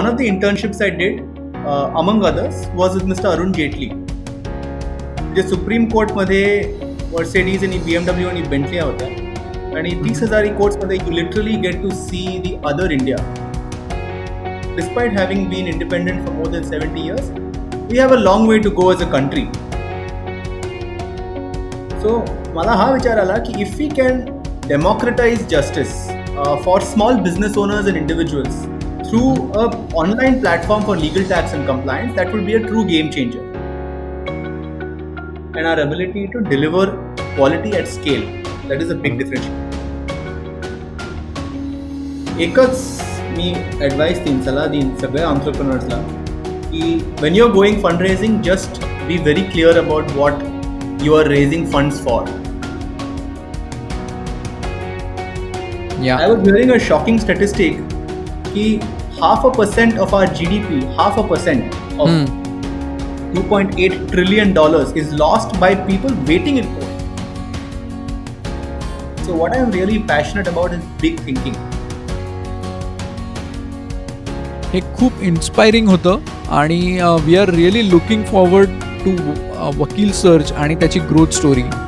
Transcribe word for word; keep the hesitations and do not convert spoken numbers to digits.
one of the internships I did, uh, among others, was with Mister Arun Jaitley. जे supreme कोर्टमध्ये Mercedes आणि B M W आणि Bentley होत्या आणि तीस हजारी कोर्ट्समध्ये you literally get to see the other India. Despite having been independent for more than seventy years, we have a long way to go as a country. So मला हा विचार आला की if we can democratise justice for small business owners and individuals through a online platform for legal tax and compliance, that would be a true game changer. And our ability to deliver quality at scale, that is a big differentiator. एकच मी advice देईन, सलाह देईन सगळ्या entrepreneursला की when you're going fundraising, just be very clear about what you are raising funds for. Yeah. I was hearing a shocking statistic कि half a percent of our G D P, half a percent of hmm. two point eight trillion dollars is lost by people waiting in court. So what I am really passionate about is big thinking. हे खूप inspiring होतं आणि we are really looking forward to Vakil search आणि त्याची growth story.